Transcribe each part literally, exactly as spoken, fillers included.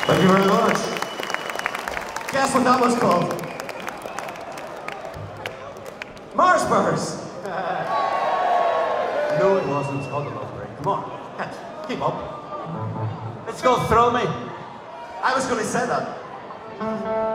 Thank you very much. Guess what that was called? Mars Bars. No, it wasn't. It's called the Love Parade. Come on, keep up. Let's go throw me. I was going to say that.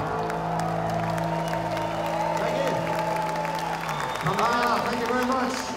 Ah, thank you very much.